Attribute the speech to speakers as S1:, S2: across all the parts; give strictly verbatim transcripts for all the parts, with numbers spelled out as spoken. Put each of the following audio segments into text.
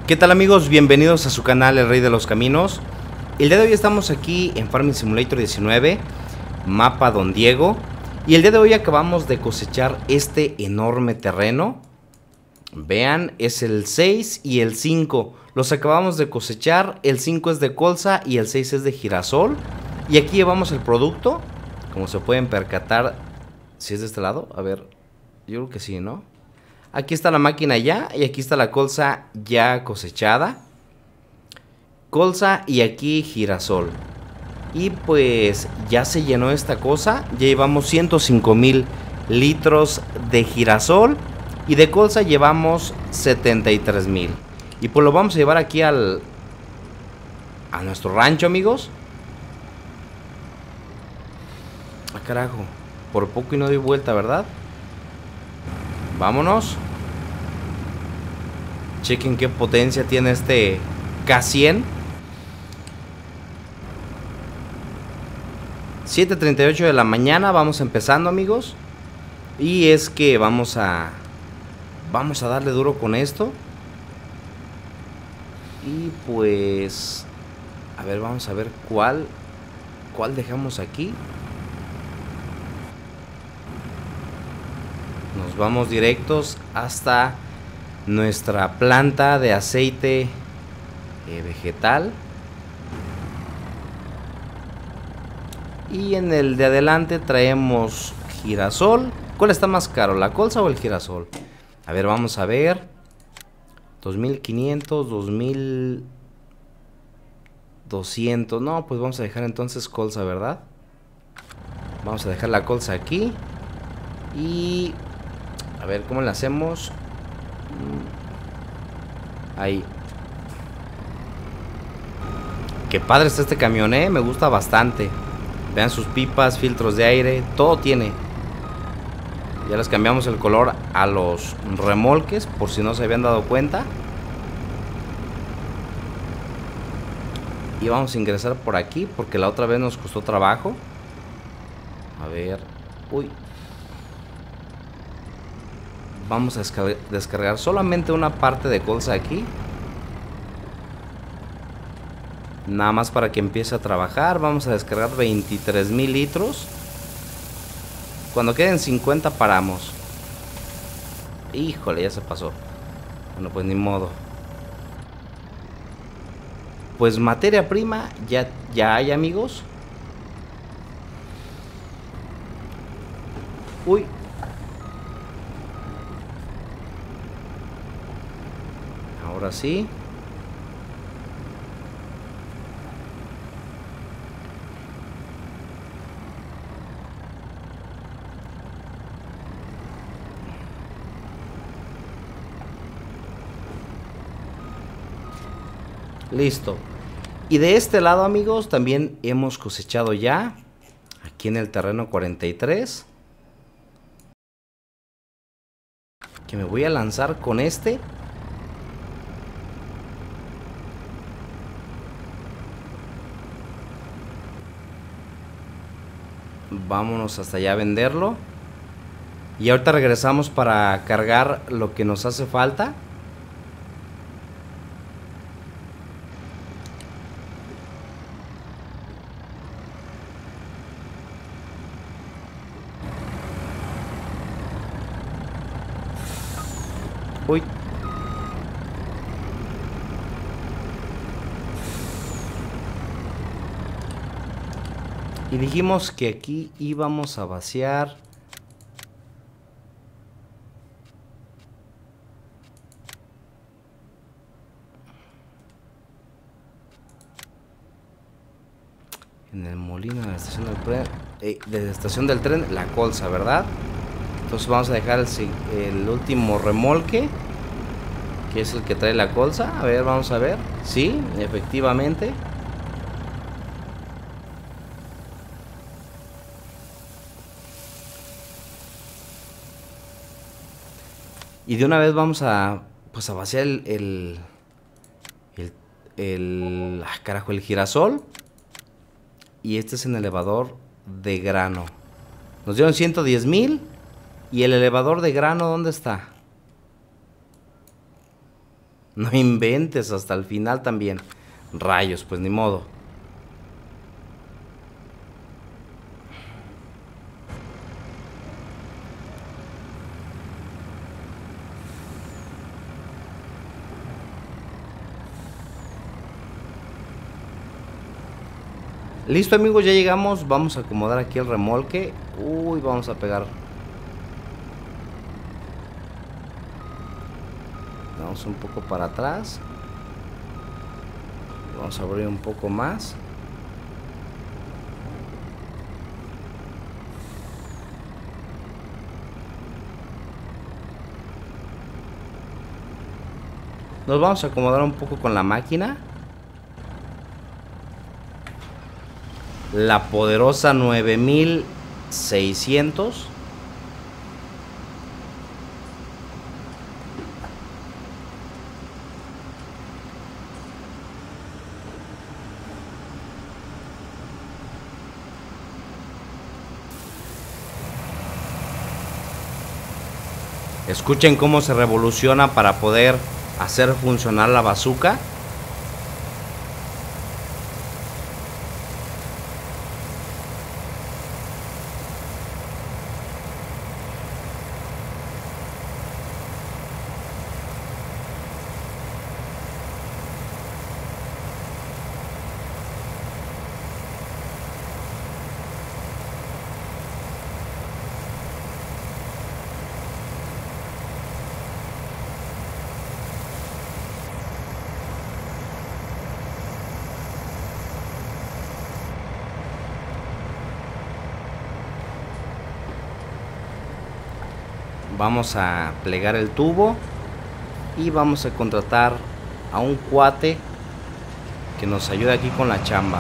S1: ¿Qué tal amigos? Bienvenidos a su canal El Rey de los Caminos. El día de hoy estamos aquí en Farming Simulator diecinueve, mapa Don Diego. Y el día de hoy acabamos de cosechar este enorme terreno. Vean, es el seis y el cinco. Los acabamos de cosechar, el cinco es de colza y el seis es de girasol. Y aquí llevamos el producto, como se pueden percatar. Si es de este lado, a ver, yo creo que sí, ¿no? Aquí está la máquina ya y aquí está la colza ya cosechada. Colza y aquí girasol. Y pues ya se llenó esta cosa. Ya llevamos ciento cinco mil litros de girasol. Y de colza llevamos setenta y tres mil. Y pues lo vamos a llevar aquí al... a nuestro rancho, amigos. Ah, carajo. Por poco y no doy vuelta, ¿verdad? Vámonos. Chequen qué potencia tiene este K cien. siete treinta y ocho de la mañana. Vamos empezando, amigos. Y es que vamos a... Vamos a darle duro con esto. Y pues... A ver, vamos a ver cuál... ¿Cuál dejamos aquí? Nos vamos directos hasta nuestra planta de aceite eh, vegetal. Y en el de adelante traemos girasol. ¿Cuál está más caro, la colza o el girasol? A ver, vamos a ver. dos mil quinientos, dos mil doscientos. No, pues vamos a dejar entonces colza, ¿verdad? Vamos a dejar la colza aquí. Y... a ver, ¿cómo le hacemos? Ahí. Qué padre está este camión, ¿eh? Me gusta bastante. Vean sus pipas, filtros de aire, todo tiene. Ya les cambiamos el color a los remolques, por si no se habían dado cuenta. Y vamos a ingresar por aquí, porque la otra vez nos costó trabajo. A ver. Uy. Vamos a descargar solamente una parte de colza aquí. Nada más para que empiece a trabajar. Vamos a descargar veintitrés mil litros. Cuando queden cincuenta paramos. Híjole, ya se pasó. Bueno, pues ni modo. Pues materia prima ya, ya hay, amigos. Uy. Ahora sí. Listo. Y de este lado, amigos, también hemos cosechado ya. Aquí en el terreno cuarenta y tres. Que me voy a lanzar con este. Vámonos hasta allá a venderlo. Y ahorita regresamos para cargar lo que nos hace falta. Uy. Y dijimos que aquí íbamos a vaciar. En el molino de la estación del tren, eh, de la estación del tren, la colza, ¿verdad? Entonces vamos a dejar el, el último remolque, que es el que trae la colza. A ver, vamos a ver. Sí, efectivamente. Y de una vez vamos a, pues a vaciar el, el, el, el, ah, carajo, el girasol. Y este es en elevador de grano. Nos dieron ciento diez mil. ¿Y el elevador de grano dónde está? No inventes, hasta el final también. Rayos, pues ni modo. Listo, amigos, ya llegamos. Vamos a acomodar aquí el remolque. Uy, vamos a pegar. Vamos un poco para atrás. Vamos a abrir un poco más. Nos vamos a acomodar un poco con la máquina. La poderosa nueve mil seiscientos. Escuchen cómo se revoluciona para poder hacer funcionar la bazooka. Vamos a plegar el tubo y vamos a contratar a un cuate que nos ayude aquí con la chamba.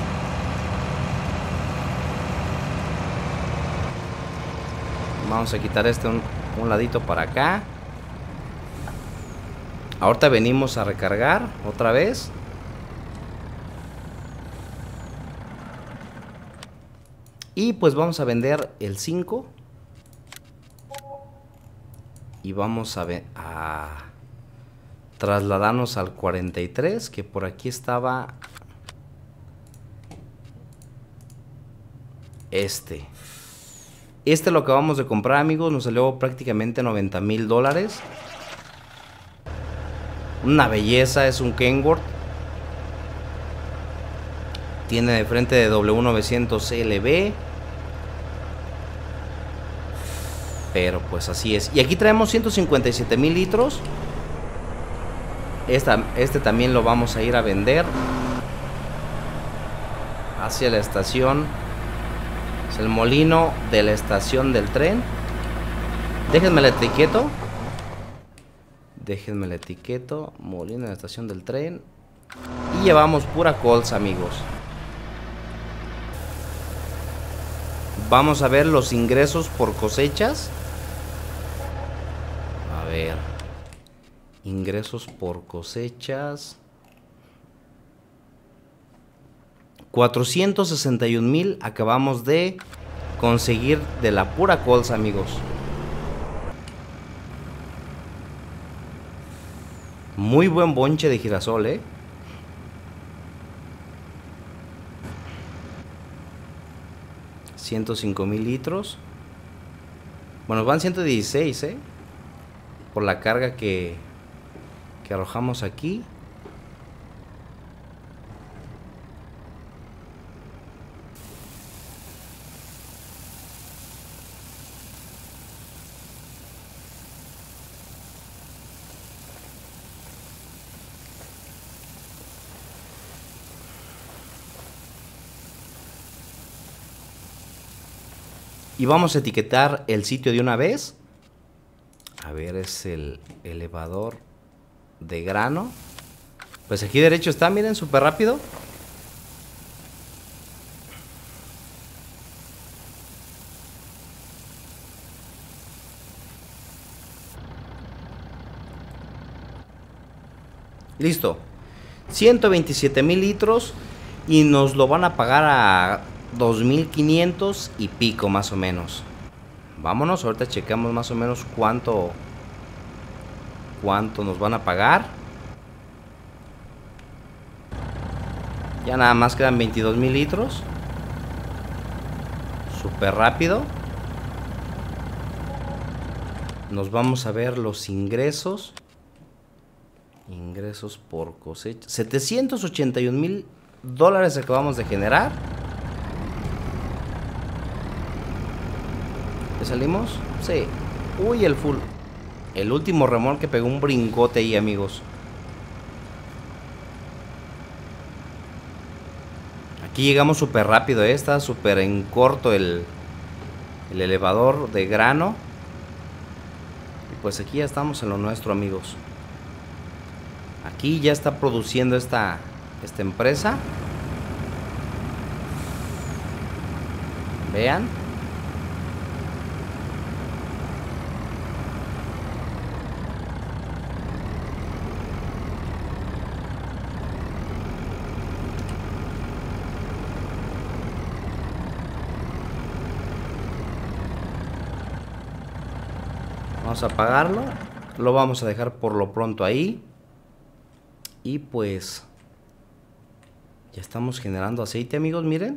S1: Vamos a quitar este un, un ladito para acá. Ahorita venimos a recargar otra vez. Y pues vamos a vender el cinco. Y vamos a, ver, a trasladarnos al cuarenta y tres, que por aquí estaba este. Este lo acabamos de comprar, amigos. Nos salió prácticamente noventa mil dólares. Una belleza, es un Kenworth. Tiene de frente de W novecientos L B. Pero pues así es. Y aquí traemos ciento cincuenta y siete mil litros. Esta, este también lo vamos a ir a vender hacia la estación. Es el molino de la estación del tren. Déjenme la etiqueto. Déjenme la etiqueto. Molino de la estación del tren. Y llevamos pura colza, amigos. Vamos a ver los ingresos por cosechas. A ver. Ingresos por cosechas. cuatrocientos sesenta y un mil acabamos de conseguir de la pura colza, amigos. Muy buen bonche de girasol, eh. ciento cinco mil litros. Bueno, van ciento dieciséis, eh. Por la carga que, que arrojamos aquí. Y vamos a etiquetar el sitio de una vez. A ver, es el elevador de grano. Pues aquí derecho está, miren, súper rápido. Listo. ciento veintisiete mil litros. Y nos lo van a pagar a dos mil quinientos y pico más o menos. Vámonos, ahorita checamos más o menos cuánto cuánto nos van a pagar. Ya nada más quedan veintidós mil litros. Súper rápido. Nos vamos a ver los ingresos. Ingresos por cosecha. setecientos ochenta y un mil dólares acabamos de generar. ¿Ya salimos? Sí. Uy, el full. El último remolque pegó un brincote ahí, amigos. Aquí llegamos súper rápido, ¿eh? Está súper en corto el, el elevador de grano. Y pues aquí ya estamos en lo nuestro, amigos. Aquí ya está produciendo esta, esta empresa. Vean. Vamos a apagarlo. Lo vamos a dejar por lo pronto ahí. Y pues ya estamos generando aceite, amigos, miren.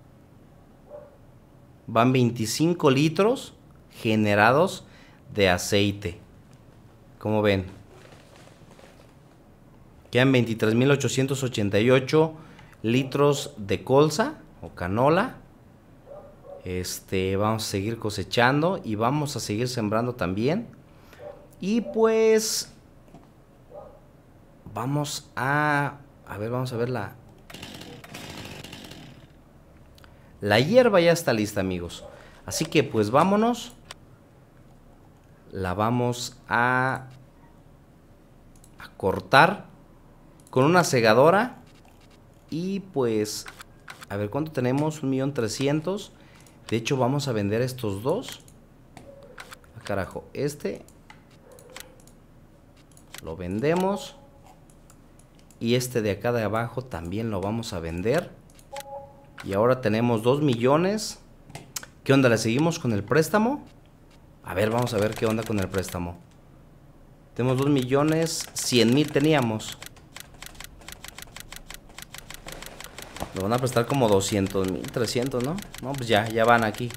S1: Van veinticinco litros generados de aceite. Como ven. Quedan veintitrés mil ochocientos ochenta y ocho litros de colza o canola. Este, vamos a seguir cosechando y vamos a seguir sembrando también. Y pues vamos a a ver, vamos a ver la la hierba ya está lista, amigos. Así que pues vámonos. La vamos a a cortar con una segadora. Y pues a ver cuánto tenemos, un millón trescientos. De hecho vamos a vender estos dos. Ah, carajo, este lo vendemos. Y este de acá de abajo también lo vamos a vender. Y ahora tenemos dos millones. ¿Qué onda? ¿Le seguimos con el préstamo? A ver, vamos a ver qué onda con el préstamo. Tenemos dos millones cien mil teníamos. Nos van a prestar como doscientos mil, trescientos, ¿no? No, pues ya, ya van aquí.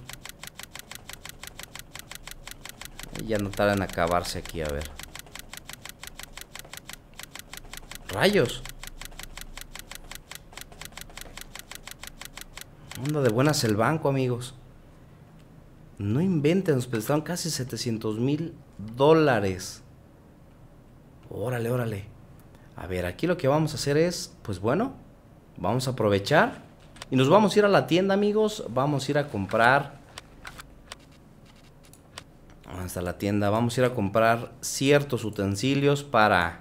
S1: Ya no tardan en acabarse aquí, a ver. Rayos. Anda de buenas el banco, amigos. No inventen, nos prestaron casi setecientos mil dólares. Órale, órale. A ver, aquí lo que vamos a hacer es, pues bueno, vamos a aprovechar y nos vamos a ir a la tienda, amigos. Vamos a ir a comprar. Hasta la tienda. Vamos a ir a comprar ciertos utensilios para,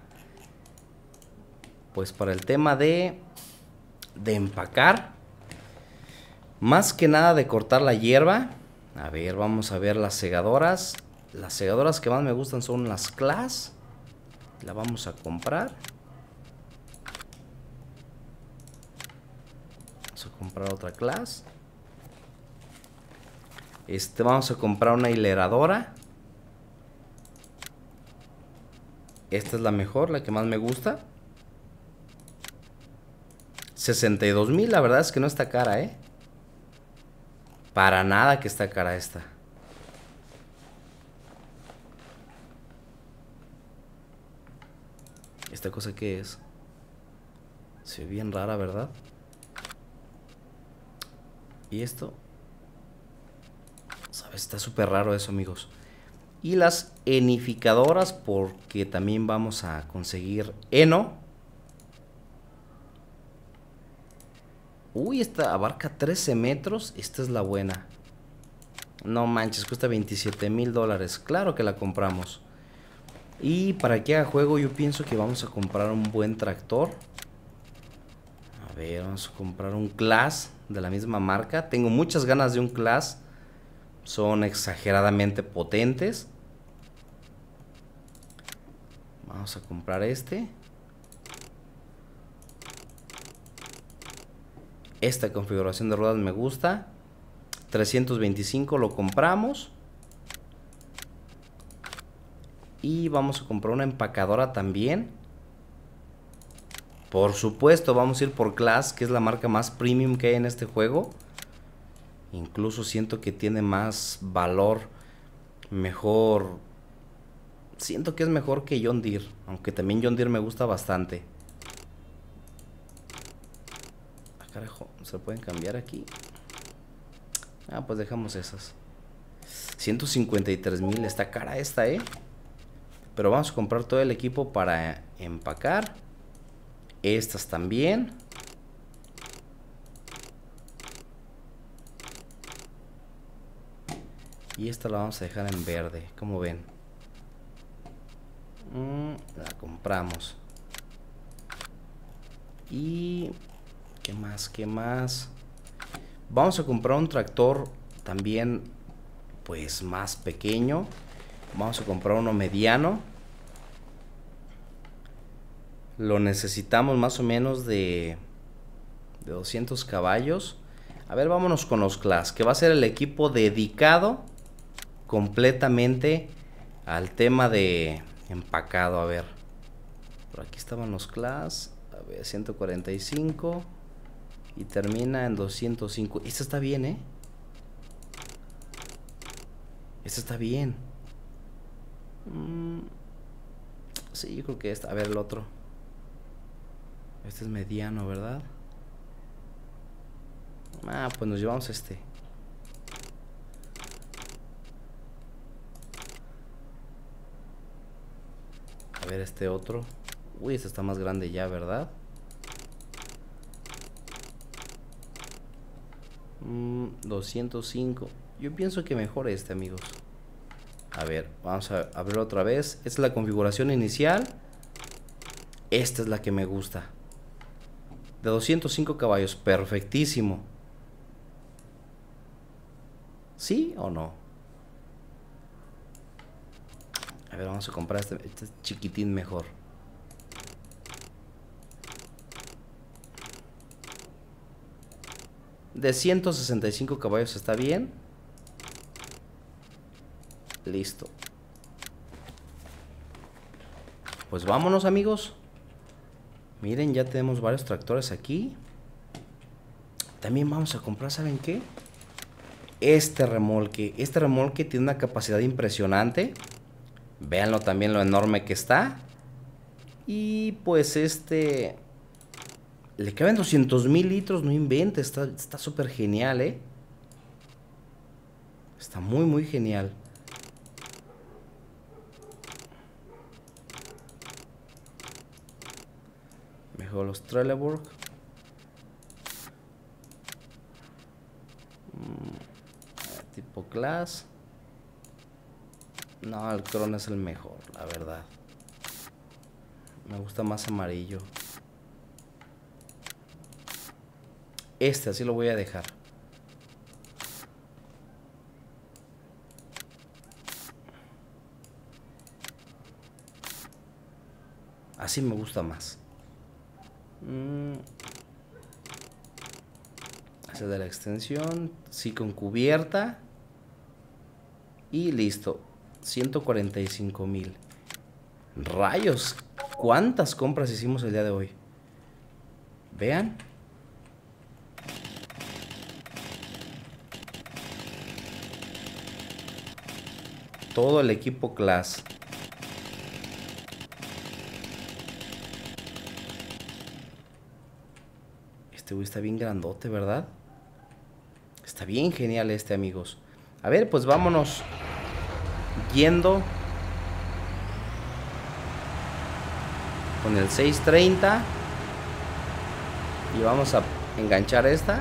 S1: pues para el tema de, de empacar. Más que nada de cortar la hierba. A ver, vamos a ver las segadoras. Las segadoras que más me gustan son las Claas. La vamos a comprar. Vamos a comprar otra Claas. Este, vamos a comprar una hileradora. Esta es la mejor, la que más me gusta. sesenta y dos mil, la verdad es que no está cara, ¿eh? Para nada que está cara esta. ¿Esta cosa qué es? Se ve bien rara, ¿verdad? ¿Y esto? ¿Sabes? Está súper raro eso, amigos. Y las enificadoras, porque también vamos a conseguir heno. Uy, esta abarca trece metros. Esta es la buena. No manches, cuesta veintisiete mil dólares. Claro que la compramos. Y para que haga juego, yo pienso que vamos a comprar un buen tractor. A ver, vamos a comprar un Claas de la misma marca. Tengo muchas ganas de un Claas. Son exageradamente potentes. Vamos a comprar este. Esta configuración de ruedas me gusta. trescientos veinticinco lo compramos. Y vamos a comprar una empacadora también. Por supuesto, vamos a ir por Class, que es la marca más premium que hay en este juego. Incluso siento que tiene más valor, mejor. Siento que es mejor que John Deere, aunque también John Deere me gusta bastante. Ah, carajo, ¿se pueden cambiar aquí? Ah, pues dejamos esas. ciento cincuenta y tres mil, está cara esta, eh. Pero vamos a comprar todo el equipo para empacar. Estas también. Y esta la vamos a dejar en verde, como ven. Mm, la compramos. Y... ¿qué más? ¿Qué más? Vamos a comprar un tractor también, pues más pequeño. Vamos a comprar uno mediano. Lo necesitamos más o menos de, de doscientos caballos. A ver, vámonos con los Class, que va a ser el equipo dedicado completamente al tema de empacado. A ver, por aquí estaban los Class. A ver, ciento cuarenta y cinco. Y termina en doscientos cinco. Esta está bien, ¿eh? Esta está bien. Mm, sí, yo creo que esta. A ver, el otro. Este es mediano, ¿verdad? Ah, pues nos llevamos este. A ver este otro. Uy, este está más grande ya, ¿verdad? Mm, doscientos cinco. Yo pienso que mejor este, amigos. A ver, vamos a abrir otra vez. Esta es la configuración inicial. Esta es la que me gusta. De doscientos cinco caballos, perfectísimo. ¿Sí o no? A ver, vamos a comprar este, este chiquitín mejor. De ciento sesenta y cinco caballos está bien. Listo. Pues vámonos, amigos. Miren, ya tenemos varios tractores aquí. También vamos a comprar, ¿saben qué? Este remolque. Este remolque tiene una capacidad impresionante. Véanlo también lo enorme que está. Y pues este... le caben doscientos mil litros, no inventes. Está súper genial, ¿eh? Está muy, muy genial. Mejor los Trelleborg. Mm, tipo Class. No, el Tron es el mejor, la verdad. Me gusta más amarillo. Este así lo voy a dejar. Así me gusta más. Mm. Ese de la extensión. Sí, con cubierta. Y listo. ciento cuarenta y cinco mil. Rayos. ¿Cuántas compras hicimos el día de hoy? Vean. Todo el equipo Class. Este güey está bien grandote, ¿verdad? Está bien genial este, amigos. A ver, pues vámonos yendo con el seiscientos treinta. Y vamos a enganchar esta.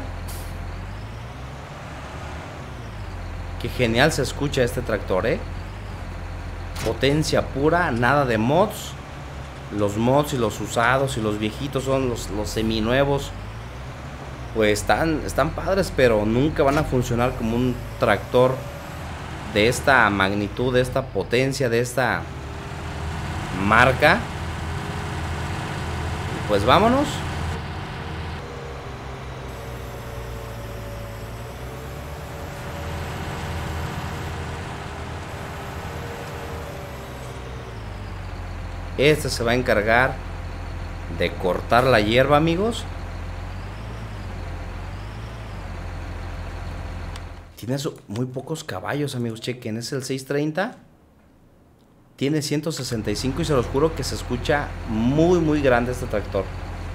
S1: Qué genial se escucha este tractor, ¿eh? Potencia pura, nada de mods. Los mods y los usados y los viejitos son los, los seminuevos. Pues están, están padres, pero nunca van a funcionar como un tractor de esta magnitud, de esta potencia, de esta marca. Pues vámonos. Este se va a encargar de cortar la hierba, amigos. Tiene muy pocos caballos, amigos. Chequen, es el seiscientos treinta. Tiene ciento sesenta y cinco y se los juro que se escucha muy, muy grande este tractor.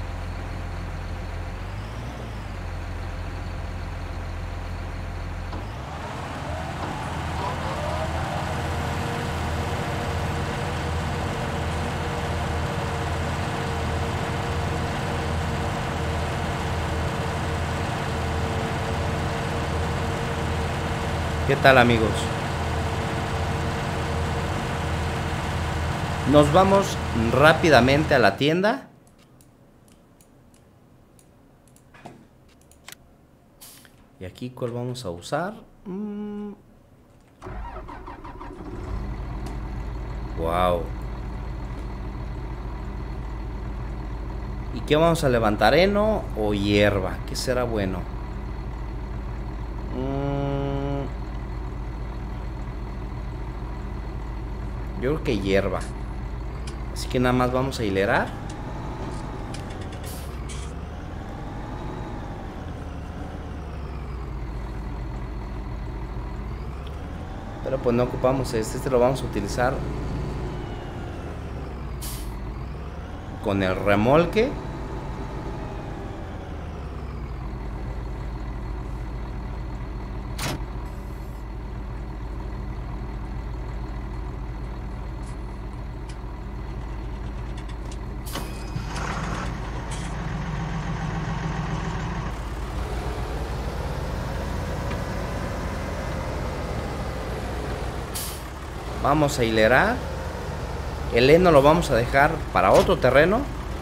S1: ¿Qué tal, amigos? Nos vamos rápidamente a la tienda. Y aquí, ¿cuál vamos a usar? Mm. Wow. ¿Y qué vamos a levantar? ¿Heno o hierba? ¿Qué será bueno? Mm. Yo creo que hierba. Así que nada más vamos a hilerar. Pero pues no ocupamos este. Este lo vamos a utilizar con el remolque. Vamos a hilerar. El heno lo vamos a dejar para otro terreno.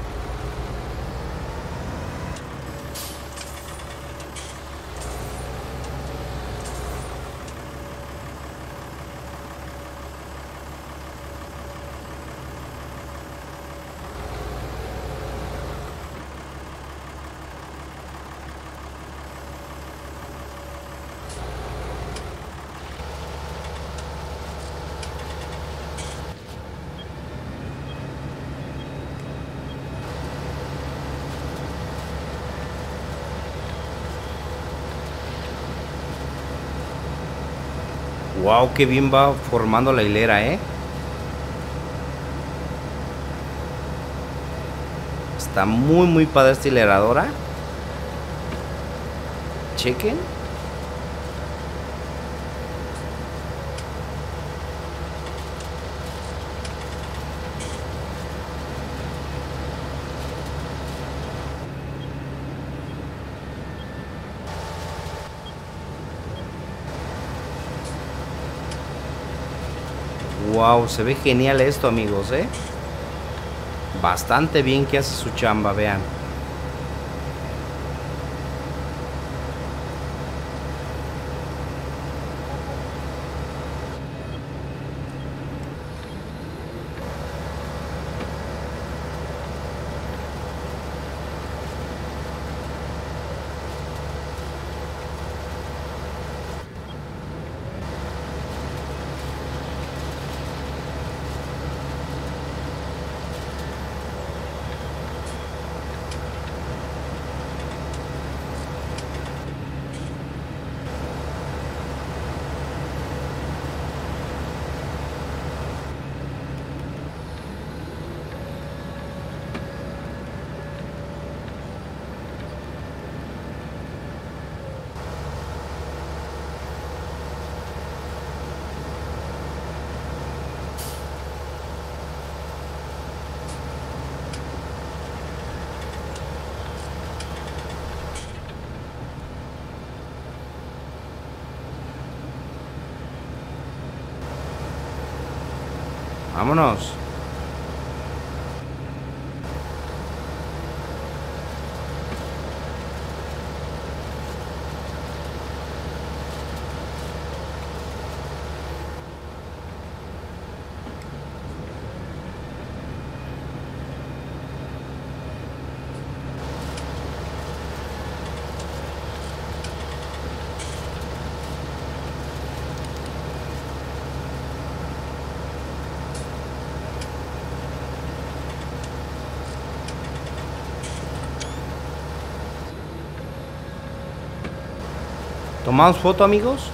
S1: Wow, qué bien va formando la hilera, ¿eh? Está muy, muy padre esta hileradora. Chequen. Wow, se ve genial esto, amigos, ¿eh? Bastante bien que hace su chamba, vean. Vámonos. ¿Tomamos foto, amigos?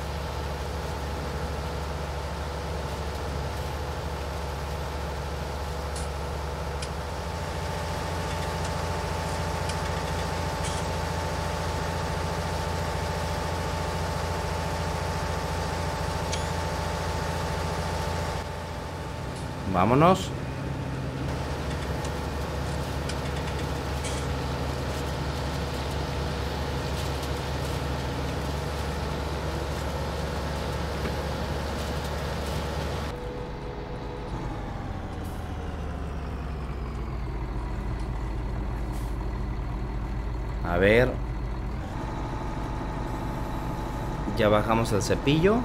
S1: Vámonos. A ver. Ya bajamos el cepillo.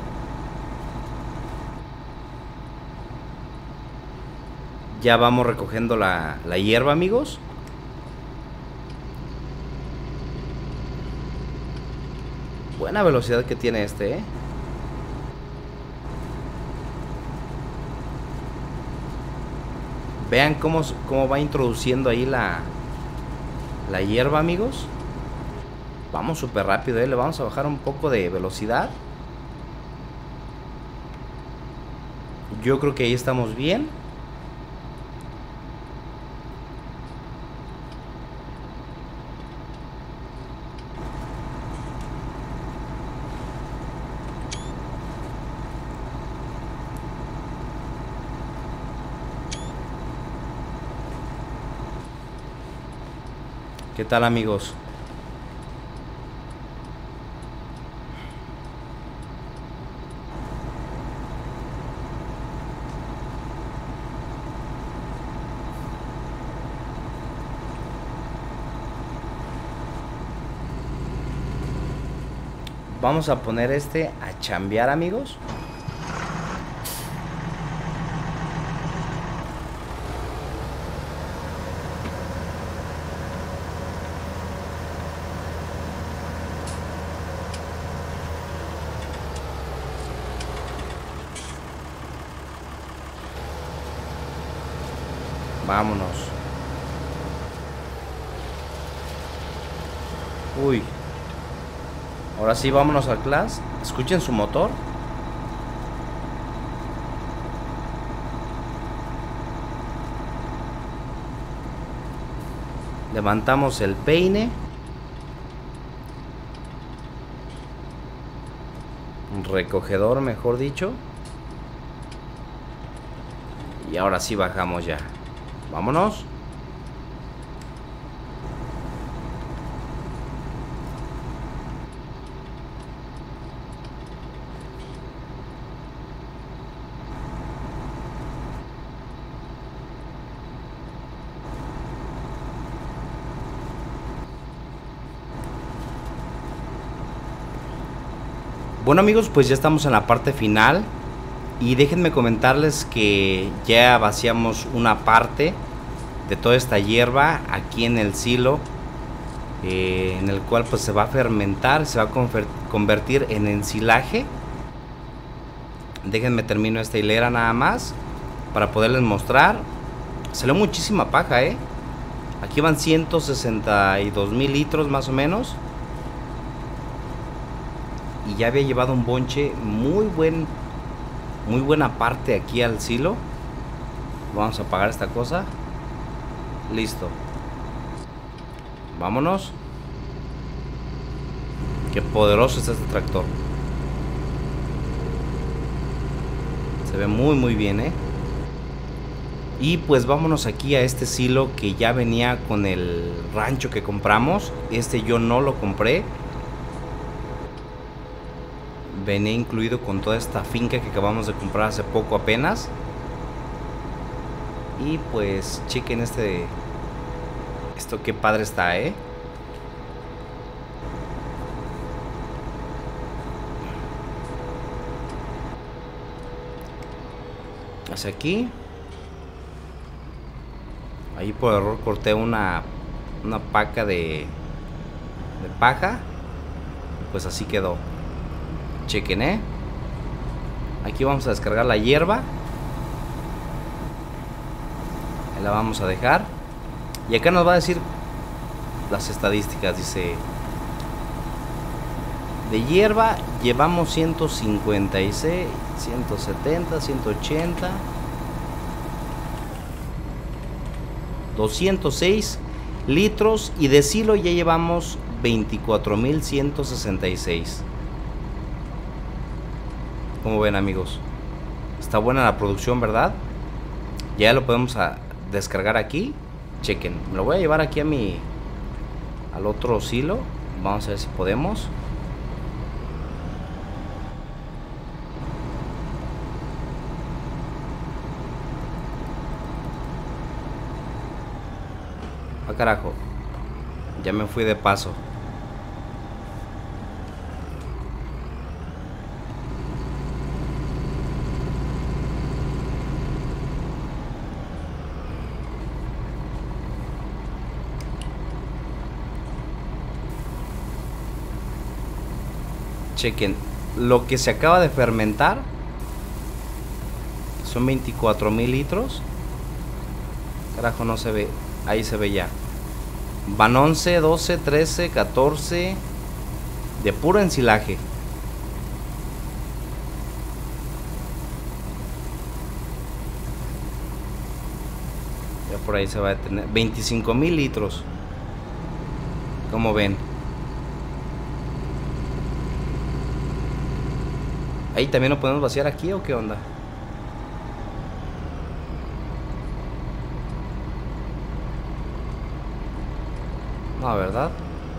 S1: Ya vamos recogiendo la, la hierba, amigos. Buena velocidad que tiene este, ¿eh? Vean cómo, cómo va introduciendo ahí la, la hierba, amigos. Vamos súper rápido, ¿eh? Le vamos a bajar un poco de velocidad. Yo creo que ahí estamos bien. ¿Qué tal, amigos? Vamos a poner este a chambear, amigos. Vámonos. Uy. Ahora sí, vámonos al class. Escuchen su motor. Levantamos el peine. Un recogedor, mejor dicho. Y ahora sí bajamos ya. Vámonos. Bueno, amigos, pues ya estamos en la parte final. Y déjenme comentarles que ya vaciamos una parte de toda esta hierba aquí en el silo, eh, en el cual pues se va a fermentar, se va a convertir en ensilaje. Déjenme termino esta hilera nada más para poderles mostrar. Salió muchísima paja, eh. Aquí van ciento sesenta y dos mil litros más o menos. Y ya había llevado un bonche muy buen, muy buena parte aquí al silo. Vamos a apagar esta cosa. Listo. Vámonos. Qué poderoso es este tractor. Se ve muy muy bien, eh. Y pues vámonos aquí a este silo que ya venía con el rancho que compramos. Este yo no lo compré. Venía incluido con toda esta finca que acabamos de comprar hace poco apenas. Y pues chequen este. Esto qué padre está, eh. Hacia aquí. Ahí por error corté una Una paca de De paja. Pues así quedó. Chequen, eh. Aquí vamos a descargar la hierba. Ahí la vamos a dejar. Y acá nos va a decir las estadísticas. Dice De hierba llevamos ciento cincuenta y seis, ciento setenta, ciento ochenta, doscientos seis litros. Y de silo ya llevamos veinticuatro mil ciento sesenta y seis. Como ven, amigos, está buena la producción, ¿verdad? Ya lo podemos a descargar aquí. Chequen, me lo voy a llevar aquí a mi al otro silo. Vamos a ver si podemos. Ah, carajo, ya me fui de paso. Chequen, lo que se acaba de fermentar son veinticuatro mil litros. Carajo, no se ve. Ahí se ve ya. Van once, doce, trece, catorce de puro ensilaje. Ya por ahí se va a detener. veinticinco mil litros. Como ven. Ahí también lo podemos vaciar aquí, ¿o qué onda? No, ¿verdad?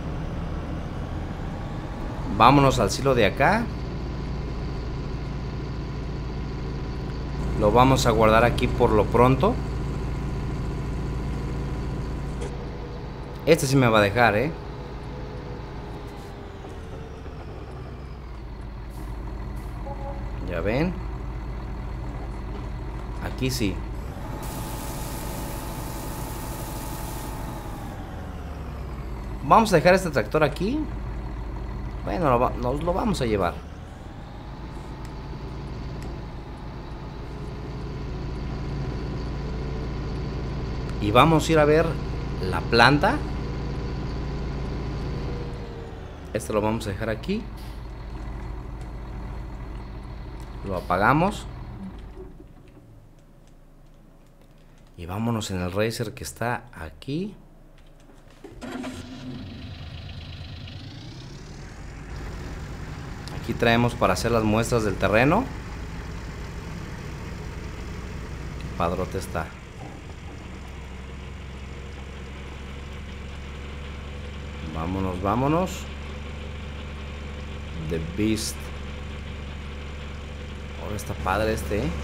S1: Vámonos al silo de acá. Lo vamos a guardar aquí por lo pronto. Este sí me va a dejar, ¿eh? Ya ven. Aquí sí. Vamos a dejar este tractor aquí. Bueno, lo va, nos lo vamos a llevar. Y vamos a ir a ver la planta. Este lo vamos a dejar aquí. Lo apagamos. Y vámonos en el Racer que está aquí. Aquí traemos para hacer las muestras del terreno. Qué padrote está. Vámonos, vámonos. The Beast. Oh, está padre este, ¿eh?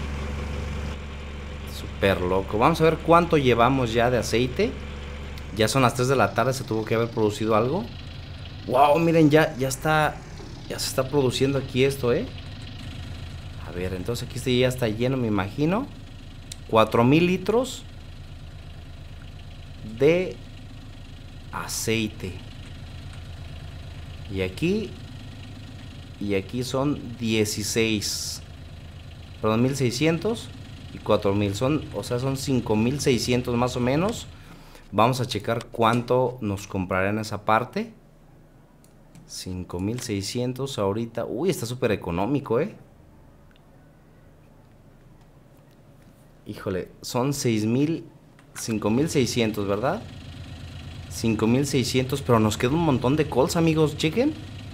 S1: Súper loco. Vamos a ver cuánto llevamos ya de aceite. Ya son las tres de la tarde. Se tuvo que haber producido algo. Wow, miren, ya, ya está. Ya se está produciendo aquí esto, ¿eh? A ver, entonces aquí este ya está lleno, me imagino. cuatro mil litros de aceite. Y aquí Y aquí son dieciséis. Perdón, mil seiscientos y cuatro mil. Son, o sea, son cinco mil seiscientos más o menos. Vamos a checar cuánto nos comprará en esa parte. cinco mil seiscientos ahorita. Uy, está súper económico, ¿eh? Híjole, son seis mil, cinco mil seiscientos, ¿verdad? cinco mil seiscientos, pero nos queda un montón de calls, amigos, chequen.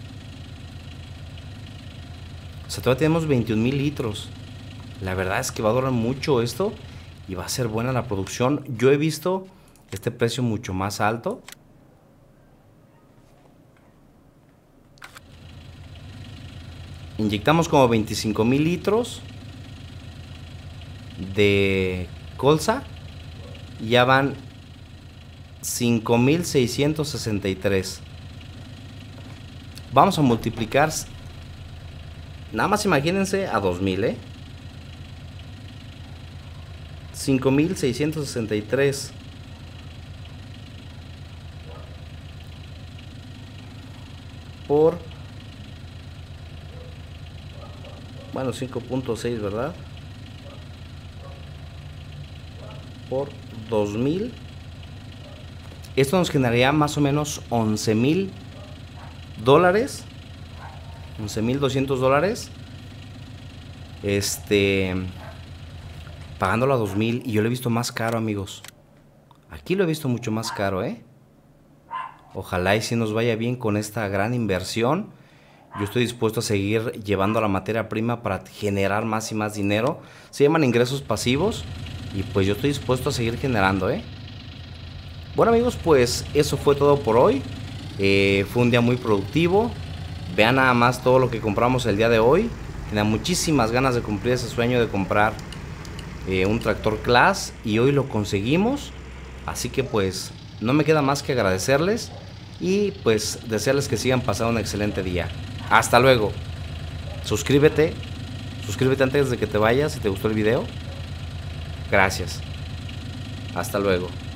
S1: O sea, todavía tenemos veintiún mil litros. La verdad es que va a durar mucho esto y va a ser buena la producción. Yo he visto este precio mucho más alto. Inyectamos como veinticinco mil litros de colza. Ya van cinco mil seiscientos sesenta y tres. Vamos a multiplicar. Nada más imagínense a dos mil, ¿eh? cinco mil seiscientos sesenta y tres. Por... Bueno, cinco punto seis, ¿verdad? Por dos mil. Esto nos generaría más o menos once mil dólares once mil doscientos dólares. Este... Pagándolo a dos mil. Y yo lo he visto más caro, amigos. Aquí lo he visto mucho más caro, ¿eh? Ojalá y si nos vaya bien con esta gran inversión. Yo estoy dispuesto a seguir llevando la materia prima para generar más y más dinero. Se llaman ingresos pasivos. Y pues yo estoy dispuesto a seguir generando, ¿eh? Bueno, amigos, pues eso fue todo por hoy. Eh, fue un día muy productivo. Vean nada más todo lo que compramos el día de hoy. Tenía muchísimas ganas de cumplir ese sueño de comprar eh, un tractor Claas. Y hoy lo conseguimos. Así que pues no me queda más que agradecerles. Y pues desearles que sigan pasando un excelente día. Hasta luego. Suscríbete. Suscríbete antes de que te vayas si te gustó el video. Gracias. Hasta luego.